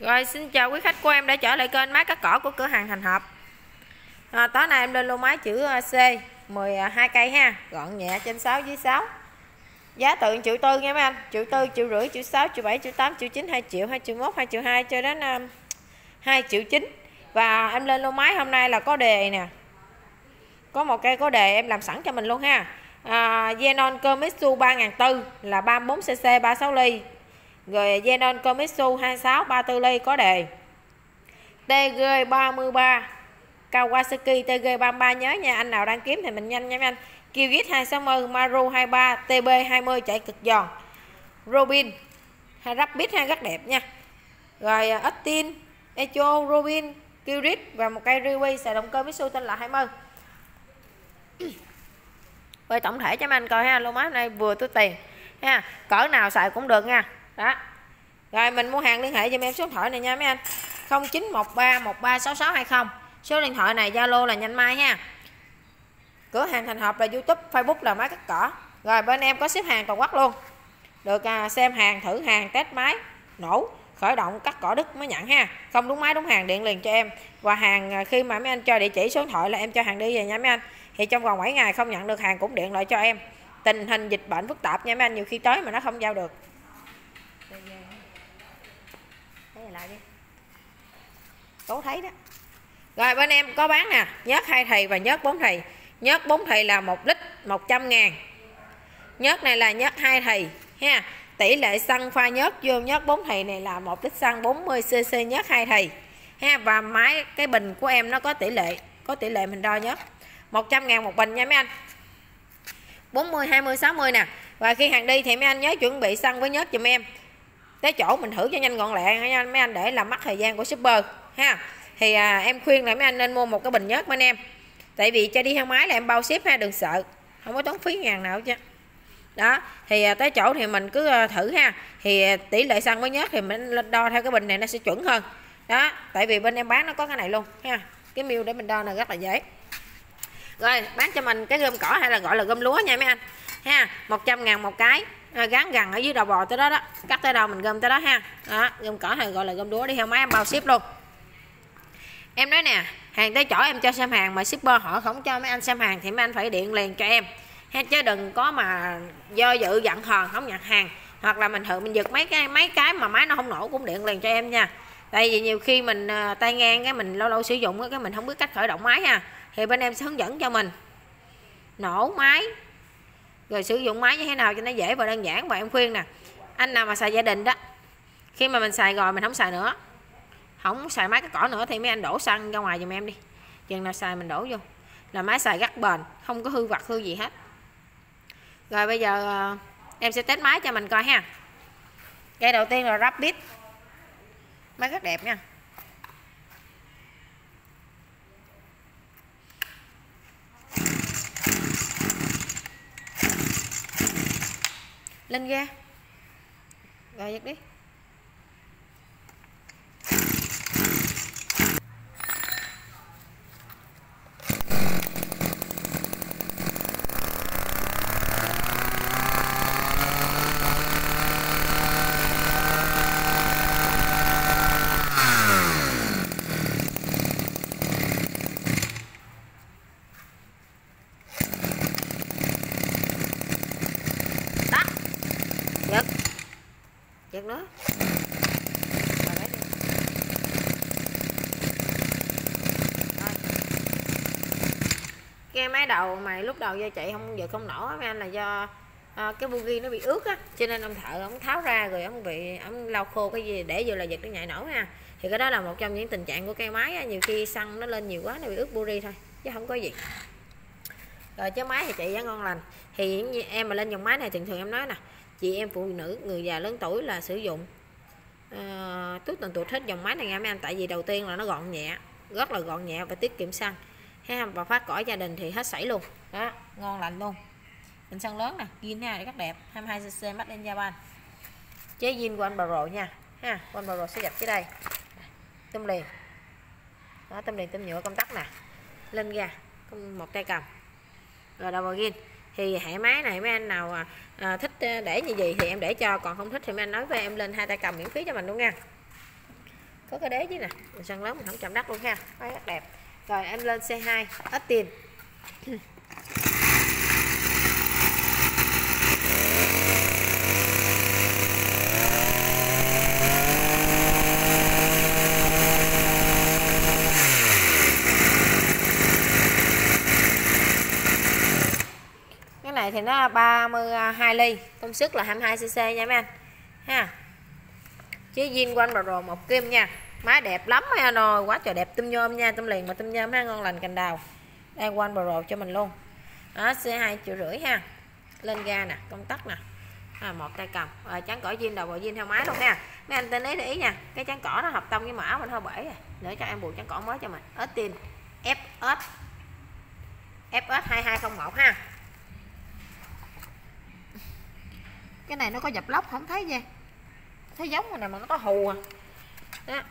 Rồi xin chào quý khách của em đã trở lại kênh máy cắt cỏ của cửa hàng Thành Hợp. Tối nay em lên lô máy chữ C 12 cây ha, gọn nhẹ, trên 6 dưới 6. Giá từ 1,4 triệu nha mấy anh, 1,4 triệu, 1,5 triệu, 1,6 triệu, 1,7 triệu, 1,8 triệu, 1,9 triệu, 2 triệu, 2 triệu 1, 2 triệu 2 cho đến 2,9 triệu. Và em lên lô máy hôm nay là có đề nè. Có một cây có đề em làm sẵn cho mình luôn ha. Zenon Komitsu 3400 là 34cc 36 ly. Rồi Zenon Komitsu 26 34 ly có đề. TG33 Kawasaki TG33 nhớ nha, anh nào đang kiếm thì mình nhanh nha mấy anh. Kyrgyz 260 Maru 23 TB20 chạy cực giòn. Robin hay Rapid ha, rất đẹp nha. Rồi Austin, Echo, Robin, Kyrgyz và một cây Riwi xài động cơ Mitsubishi tên là 20. Rồi tổng thể cho mấy anh coi ha, lô máy này vừa túi tiền ha, cỡ nào xài cũng được nha. Đó. Rồi mình mua hàng liên hệ cho em số điện thoại này nha mấy anh. 0913136620. Số điện thoại này Zalo là nhanh mai ha. Cửa hàng Thành Hợp là YouTube, Facebook là máy cắt cỏ. Rồi bên em có ship hàng toàn quốc luôn. Được xem hàng, thử hàng, test máy, nổ, khởi động, cắt cỏ đứt mới nhận ha. Không đúng máy đúng hàng điện liền cho em. Và hàng khi mà mấy anh cho địa chỉ số điện thoại là em cho hàng đi về nha mấy anh. Thì trong vòng 7 ngày không nhận được hàng cũng điện lại cho em. Tình hình dịch bệnh phức tạp nha mấy anh, nhiều khi tới mà nó không giao được. Lại đi. Cố thấy đó. Rồi bên em có bán nè, nhớt 2 thìa và nhớt 4 thìa. Nhớt 4 thìa là 1 lít 100.000. Nhớt này là nhớt 2 thìa ha. Tỷ lệ xăng pha nhớt vô nhớt 4 thìa này là 1 lít xăng 40cc nhớt 2 thìa ha. Và máy cái bình của em nó có tỷ lệ mình đo nhớt. 100.000 một bình nha mấy anh. 40 20 60 nè. Và khi hàng đi thì mấy anh nhớ chuẩn bị xăng với nhớt giùm em. Tới chỗ mình thử cho nhanh gọn lẹ nha mấy anh, để làm mất thời gian của shipper ha. Thì em khuyên là mấy anh nên mua một cái bình nhớt bên em. Tại vì cho đi theo máy là em bao ship ha, đừng sợ. Không có tốn phí ngàn nào chứ. Đó, thì tới chỗ thì mình cứ thử ha. Thì tỷ lệ xăng với nhớt thì mình đo theo cái bình này nó sẽ chuẩn hơn. Đó, tại vì bên em bán nó có cái này luôn ha. Cái miêu để mình đo này rất là dễ. Rồi, bán cho mình cái gom cỏ hay là gọi là gom lúa nha mấy anh. Ha, 100.000 một cái. Gắn gần ở dưới đầu bò tới đó đó, cắt tới đâu mình gom tới đó ha. Đó, gom cỏ hay gọi là gom lúa đi theo máy em bao ship luôn. Em nói nè, hàng tới chỗ em cho xem hàng mà shipper họ không cho mấy anh xem hàng thì mấy anh phải điện liền cho em ha, chứ đừng có mà do dự giận hờn không nhận hàng, hoặc là mình giật mấy cái mà máy nó không nổ cũng điện liền cho em nha. Tại vì nhiều khi mình tay ngang cái mình lâu lâu sử dụng cái mình không biết cách khởi động máy ha, thì bên em sẽ hướng dẫn cho mình nổ máy rồi sử dụng máy như thế nào cho nó dễ và đơn giản. Và em khuyên nè, anh nào mà xài gia đình đó, khi mà mình xài rồi mình không xài nữa, không xài máy cắt cỏ nữa thì mấy anh đổ xăng ra ngoài giùm em đi. Chừng nào xài mình đổ vô là máy xài rất bền, không có hư vặt hư gì hết. Rồi bây giờ em sẽ test máy cho mình coi ha. Cây đầu tiên là Rapid, máy rất đẹp nha. Lên ga. Rồi giật đi. Giật nữa. Cái máy đầu mà lúc đầu do chạy không giờ không nổ mấy anh là do cái bugi nó bị ướt á, cho nên ông thợ ông tháo ra rồi ông lau khô cái gì để vừa là giật nó nhảy nổ ha. Thì cái đó là một trong những tình trạng của cây máy á, nhiều khi xăng nó lên nhiều quá nó bị ướt bugi thôi chứ không có gì. Rồi chứ máy thì chạy giá ngon lành. Thì em mà lên dòng máy này thường em nói nè, chị em phụ nữ người già lớn tuổi là sử dụng tuốt tần tuột hết dòng máy này nha mấy anh. Tại vì đầu tiên là nó gọn nhẹ, rất là gọn nhẹ và tiết kiệm xăng ha. Và phát cỏ gia đình thì hết sảy luôn đó, ngon lành luôn. Bình xăng lớn nè, zin ha, rất đẹp, 22cc made in Japan, chế zin của anh Pro nha ha. Của anh Pro sẽ dập cái đây, tôm liền đó, tôm liền tôm nhựa công tắc nè, lên ga một tay cầm. Rồi đầu vào zin. Thì hệ máy này mấy anh nào thích để như gì thì em để cho, còn không thích thì mấy anh nói với em lên 2 tay cầm miễn phí cho mình luôn nha. có cái đế chứ nè, mình sân lớn mình không chạm đất luôn ha, máy rất đẹp. Rồi em lên C2 ít tiền. Cái này thì nó 32 ly, công suất là 22cc nha mấy anh ha. Chứ zin quanh Pro một kim nha. Máy đẹp lắm ha rồi, quá trời đẹp, tôm nhôm nha, tôm liền mà tôm nhôm ha, ngon lành cành đào. Đây quanh Pro cho mình luôn. Đó, C2,5 triệu ha. Lên ga nè, công tắc nè. Một tay cầm. Rồi chắn cỏ zin, đầu bò zin theo máy luôn ha. Mấy anh tên để ý nha, cái chắn cỏ nó hợp tông với mã mình hơi bể rồi. Để cho em buộc chắn cỏ mới cho mình. Austin FS 2201 ha. Cái này nó có dập lốc không thấy nha, thấy giống rồi nè mà nó có hù à. Đó.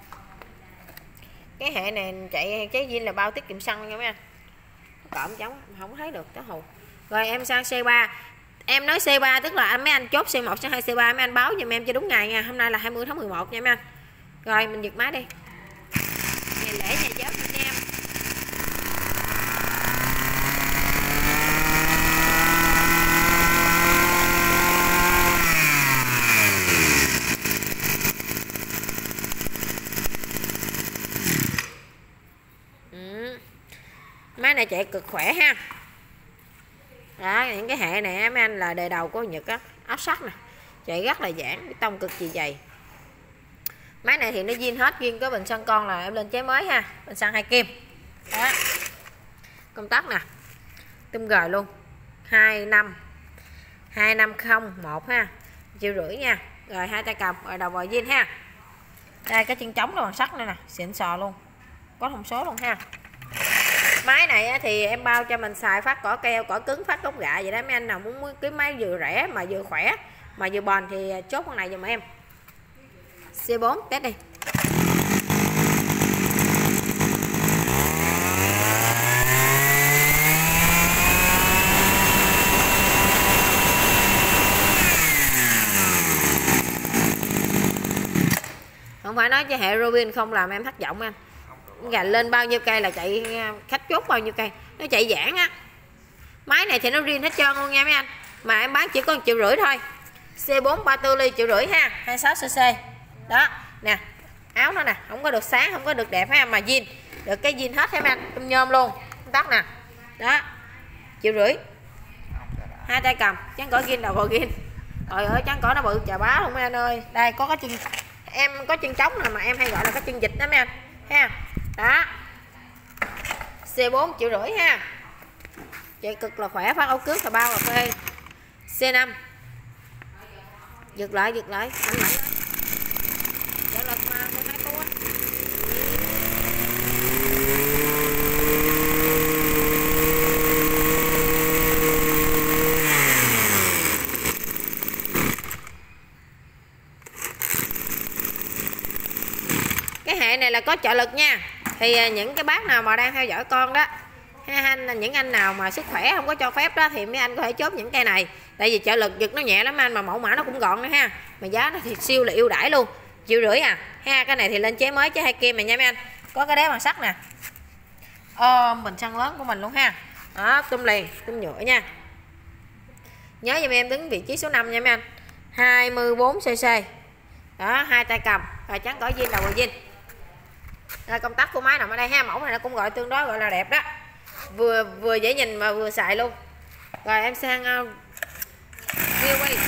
Cái hệ này chạy trái zin là bao tiết kiệm xăng nha mấy anh, cọm giống không thấy được cái hù. Rồi em sang C3, em nói C3 tức là mấy anh chốt C1 C2 C3 mấy anh báo giùm em cho đúng ngày nha. Hôm nay là 20 tháng 11 nha mấy anh. Rồi mình giật máy đi, ngày lễ ngày Giáp anh em. Máy này chạy cực khỏe ha. Đó, những cái hệ này mấy anh là đời đầu của Nhật á, áp sắt nè, chạy rất là giãn, tông cực kỳ dày. Máy này thì nó zin hết, riêng có bình xăng con là em lên chế mới ha, bình xăng 2 kim. Đó. Công tắc nè, tum gời luôn, 2501 ha, 1,5 triệu nha. Rồi hai tay cầm, rồi đầu bò zin ha. Đây cái chân trống là bằng sắt nữa nè, xịn sò luôn, có thông số luôn ha. Máy này thì em bao cho mình xài phát cỏ keo, cỏ cứng, phát gốc gạ vậy đó. Mấy anh nào muốn cái máy vừa rẻ mà vừa khỏe mà vừa bền thì chốt con này giùm em. C4 test đi. Không phải nói cho hệ Robin không làm em thất vọng anh. Gà lên bao nhiêu cây là chạy, khách chốt bao nhiêu cây nó chạy giãn á. Máy này thì nó riêng hết trơn luôn nha mấy anh, mà em bán chỉ có 1,5 triệu thôi. C4 34 ly 1,5 triệu ha, 26cc. Đó nè, áo nó nè, không có được sáng, không có được đẹp ha, mà zin được cái zin hết ha mấy anh, tôm nhôm luôn, tóc nè. Đó, 1,5 triệu. Hai tay cầm, chắn cỏ zin, đầu bò zin. Trời ơi, chắn cỏ nó bự chà bá luôn mấy anh ơi. Đây có cái chân, em có chân trống nè mà em hay gọi là cái chân vịt đó mấy anh ha. Đó, C4 1,5 triệu ha, chạy cực là khỏe, phát ốc cước là bao là phê. C5 giật lại mạnh mạnh trợ lực mà 12 cua. Cái hệ này là có trợ lực nha, thì những cái bác nào mà đang theo dõi con đó, những anh nào mà sức khỏe không có cho phép đó thì mấy anh có thể chốt những cây này, tại vì trợ lực giật nó nhẹ lắm anh, mà mẫu mã nó cũng gọn nữa ha, mà giá nó thì siêu là ưu đãi luôn, 1,5 triệu à ha. Cái này thì lên chế mới, chế 2 kim này nha mấy anh, có cái đế bằng sắt nè, bình xăng lớn của mình luôn ha. Đó, tôm liền, tôm nhựa nha, nhớ giùm em đứng vị trí số 5 nha mấy anh, 24cc. Đó, hai tay cầm, rồi chắn cỏ zin, đầu bò zin. Đây, công tắc của máy nằm ở đây ha, mẫu này nó cũng gọi tương đối gọi là đẹp đó, vừa dễ nhìn mà vừa xài luôn. Rồi em sang gear quay.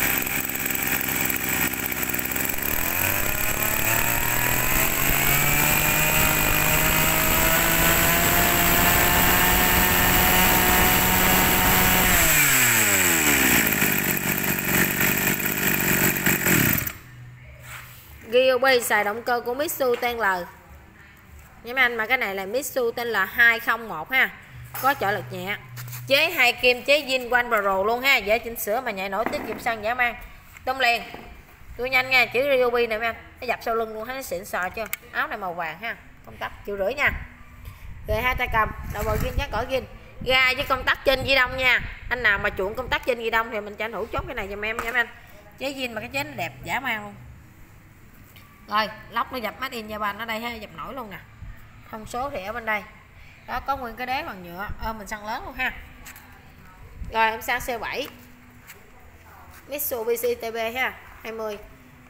Gear xài động cơ của Mitsubishi tên L nha mấy anh, mà cái này là Mitsubishi tên là 201 ha, có trợ lực nhẹ, chế 2 kim, chế zin quanh Pro luôn ha, dễ chỉnh sửa mà nhạy nổi, tiết kiệm xăng dã man. Tôm liền tôi nhanh nha, chữ Ryobi này mấy anh, nó dập sau lưng luôn, thấy nó xịn sò chưa. Áo này màu vàng ha, công tắc 1,5 triệu nha. Rồi hai tay cầm, đầu bò zin, chắn cỏ zin, ga với công tắc trên ghi đông nha. Anh nào mà chuộng công tắc trên ghi đông thì mình tranh thủ chốt cái này giùm em nha mấy anh, chế zin mà cái chế nó đẹp dã man luôn. Rồi lóc nó dập Made in Japan ở đây ha, dập nổi luôn nè. Thông số thì ở bên đây. Đó, có nguyên cái đế bằng nhựa, mình xăng lớn luôn ha. Rồi em sang C7 Mitsubishi TB ha, 20.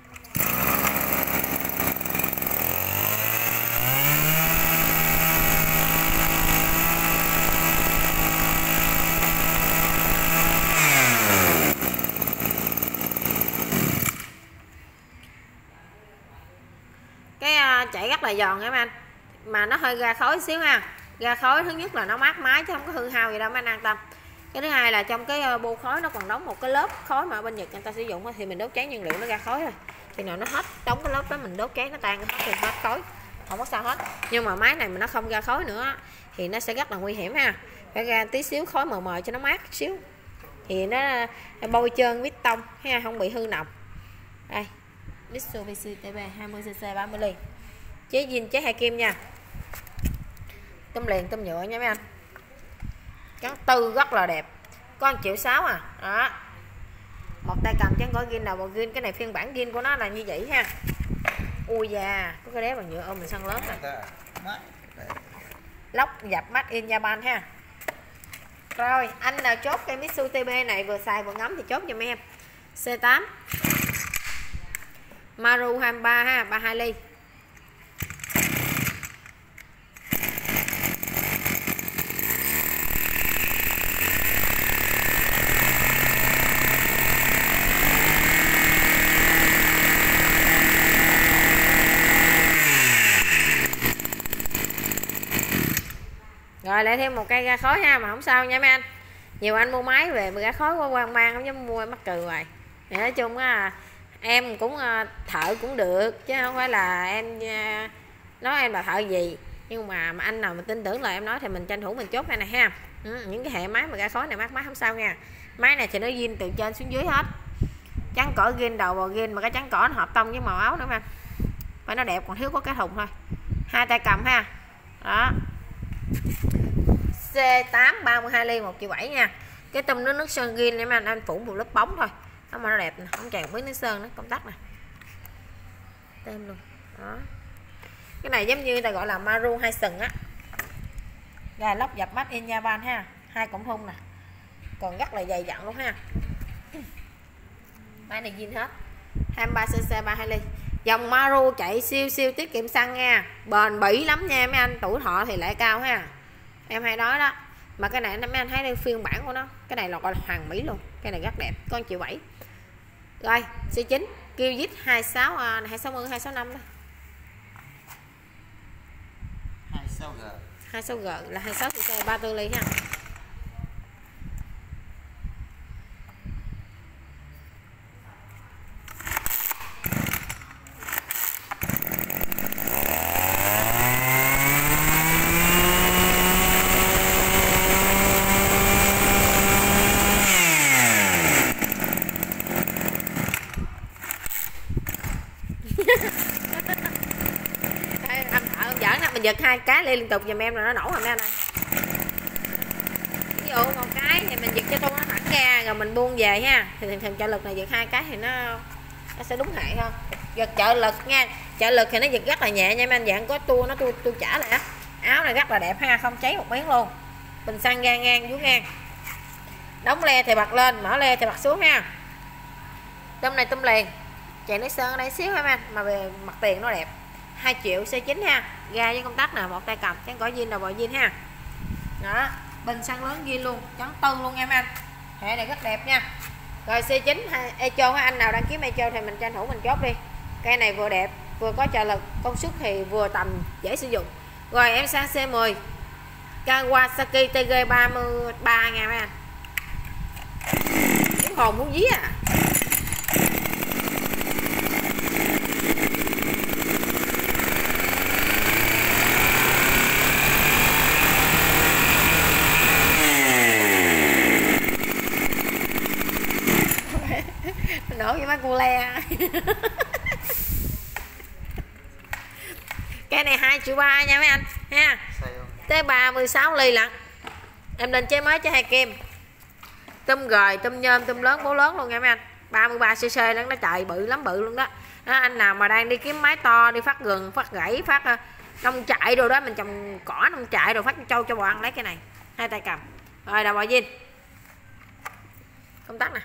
Cái chạy rất là giòn em anh, mà nó hơi ra khói xíu ha. Ra khói thứ nhất là nó mát mái chứ không có hư hao gì đâu, mấy anh an tâm. Cái thứ hai là trong cái bô khói nó còn đóng một cái lớp khói mà ở bên Nhật người ta sử dụng thì mình đốt cháy nhiên liệu nó ra khói rồi. Thì nào nó hết đóng cái lớp đó mình đốt cháy nó tan hết thì hết khói, không có sao hết. Nhưng mà máy này mà nó không ra khói nữa thì nó sẽ rất là nguy hiểm ha. Phải ra tí xíu khói mờ mờ cho nó mát xíu thì nó bôi trơn vít tông ha, không bị hư nòng. Đây Mitsubishi TB 20cc 30 ly, chế zin chế hai kim nha, tôm liền tôm nhựa nha mấy anh. Trắng tư rất là đẹp, có 1,6 triệu à. Đó, một tay cầm trắng có zin nào mà zin, cái này phiên bản zin của nó là như vậy ha. Ui da, có cái đế bằng nhựa mình săn lớn này, lóc dập Made in Japan ha. Rồi anh nào chốt cái Mitsubishi TB này vừa xài vừa ngắm thì chốt giùm em. C8 Maru 23 ha, 32 ly. Rồi lại thêm một cây ra khói ha, mà không sao nha mấy anh. Nhiều anh mua máy về mà ra khói qua hoang mang không dám mua, mắc cười hoài. Nói chung á em cũng thợ cũng được chứ không phải là em nói em là thợ gì, nhưng mà anh nào mà tin tưởng lời em nói thì mình tranh thủ mình chốt cái này ha. Những cái hệ máy mà ra khói này mát không sao nha. Máy này thì nó zin từ trên xuống dưới hết, trắng cỏ zin đầu vào zin, mà cái trắng cỏ nó hợp tông với màu áo nữa mà phải nó đẹp, còn thiếu có cái thùng thôi. Hai tay cầm ha. Đó, C8 32 ly 1,7 triệu nha. Cái tôm nước sơn zin em anh phủ một lớp bóng thôi đó mà nó đẹp nè, không chèn miếng nước sơn nó công tắc nè, tem luôn. Đó, cái này giống như người ta gọi là Maru 2 sừng á. Gà lóc dập Made in Japan ha, 2 cổng thun nè, còn rất là dày dặn luôn ha. Máy này zin hết, 23cc 32 ly. Dòng Maru chạy siêu tiết kiệm xăng nha, bền bỉ lắm nha mấy anh, tuổi thọ thì lại cao ha, em hay nói đó. Mà cái này mấy anh thấy đây phiên bản của nó, cái này là gọi là hoàng mỹ luôn, cái này rất đẹp, có 1,7 triệu. Rồi C9 Kyojit 26 260 265 đó, 26G là 26cc 34 ly ha. Mình giật 2 cái liên tục giùm em là nó nổ rồi mấy anh ơi. Ví dụ một cái thì mình giật cho tung nó thẳng ra rồi mình buông về ha, thì thường trợ lực này giật 2 cái thì nó sẽ đúng hại hơn. Giật trợ lực nha, trợ lực thì nó giật rất là nhẹ nha mấy anh, dạng có tua nó tua trả lại á. Áo này rất là đẹp ha, không cháy một miếng luôn. Bình xăng ra ngang dưới ngang, đóng le thì bật lên, mở le thì bật xuống ha. Tôm này tôm liền, chạy nước sơn ở đây xíu ha mấy anh, mà về mặt tiền nó đẹp. 2 triệu C9 ha, ga với công tắc nè, một tay cầm trắng cỏ zin đầu bò zin ha. Đó, bình xăng lớn zin luôn, trắng tư luôn em anh, hệ này rất đẹp nha. Rồi C9 Echo, anh nào đăng ký Echo thì mình tranh thủ mình chốt đi. Cây này vừa đẹp vừa có trợ lực, công suất thì vừa tầm, dễ sử dụng. Rồi em sang C10 Kawasaki TG33 nha mấy anh, cái hồn muốn dí à. Nổ với má cu le. Cái này 2,3 triệu nha mấy anh ha, tới 36 ly lận. Em lên chế mới cho hai kim, tôm gời, tôm nhôm, tôm lớn bố lớn luôn nha mấy anh. 33cc lắm đó, trời bự lắm, bự luôn đó. đó, anh nào mà đang đi kiếm máy to, đi phát gừng, phát gãy, phát nông trại rồi đó, mình trồng cỏ nông trại rồi phát trâu cho bò ăn, lấy cái này, 2 tay cầm. Rồi đầu bò Vin công tắc nè,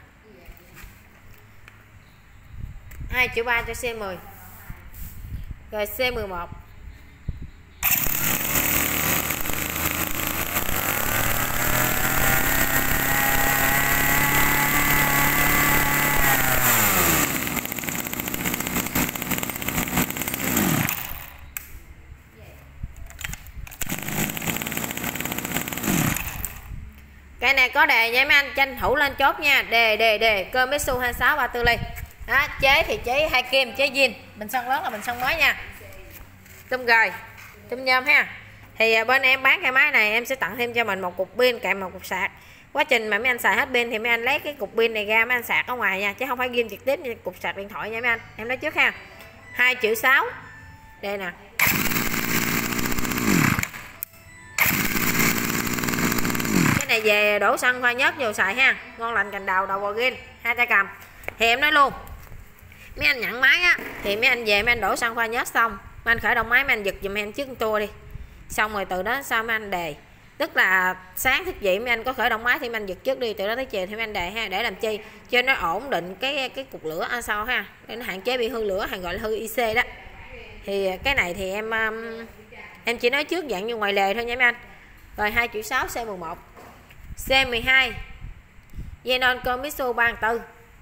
2,3 triệu cho C10. Rồi C11. Cái này có đề nha mấy anh, tranh thủ lên chốt nha. Đề cơ Mitsu 26 34 ly. Đó, chế thì chế 2 kim, chế zin, bình xăng lớn là bình xăng mới nha. Tôm gời, tôm nhôm ha. Thì bên em bán cái máy này em sẽ tặng thêm cho mình một cục pin kèm một cục sạc. Quá trình mà mấy anh xài hết pin thì mấy anh lấy cái cục pin này ra mấy anh sạc ở ngoài nha, chứ không phải ghim trực tiếp như cục sạc điện thoại nha mấy anh. Em nói trước ha. 2,6 triệu. Đây nè. Cái này về đổ xăng pha nhớt vô xài ha, ngon lành cành đầu bò gin, 2 tay cầm. Thì em nói luôn, mấy anh nhận máy á thì mấy anh về mấy anh đổ xăng pha nhớt xong, mấy anh khởi động máy, mấy anh giật giùm em trước tua đi, xong rồi từ đó sau mấy anh đề, tức là sáng thức dậy mấy anh có khởi động máy thì mấy anh giật trước đi, từ đó tới chiều thì mấy anh đề ha, để làm chi cho nó ổn định cái cục lửa sau ha, để nó hạn chế bị hư lửa, hay gọi là hư IC đó. Thì cái này thì em chỉ nói trước dạng như ngoài lề thôi nha mấy anh. Rồi 2,6 triệu C11. C12 Zenon Komitsu 34.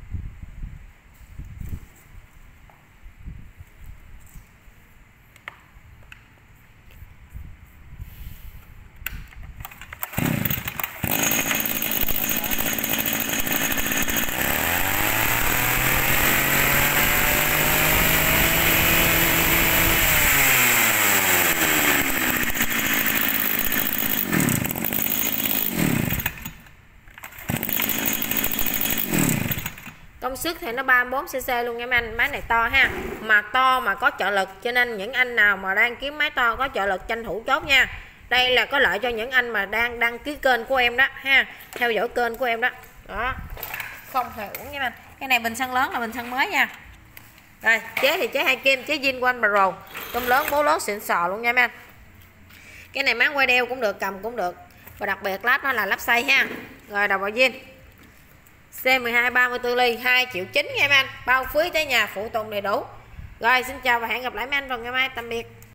Công suất thì nó 34cc luôn nha mấy anh. Máy này to ha, mà to mà có trợ lực, cho nên những anh nào mà đang kiếm máy to có trợ lực tranh thủ chốt nha. Đây là có lợi cho những anh mà đang đăng ký kênh của em đó ha, theo dõi kênh của em đó. Đó, không hề uổng nha mấy anh. Cái này bình xăng lớn là bình xăng mới nha. Rồi chế thì chế 2 kim, chế zin One Pro, tôm lớn bố lớn xịn sò luôn nha mấy anh. Cái này bán quay đeo cũng được, cầm cũng được, và đặc biệt lát nó là lắp xay ha. Rồi đầu bò zin C12 34 ly, 2,9 triệu nha mấy anh, bao phí tới nhà, phụ tùng đầy đủ. Rồi xin chào và hẹn gặp lại mấy anh vào ngày mai, tạm biệt.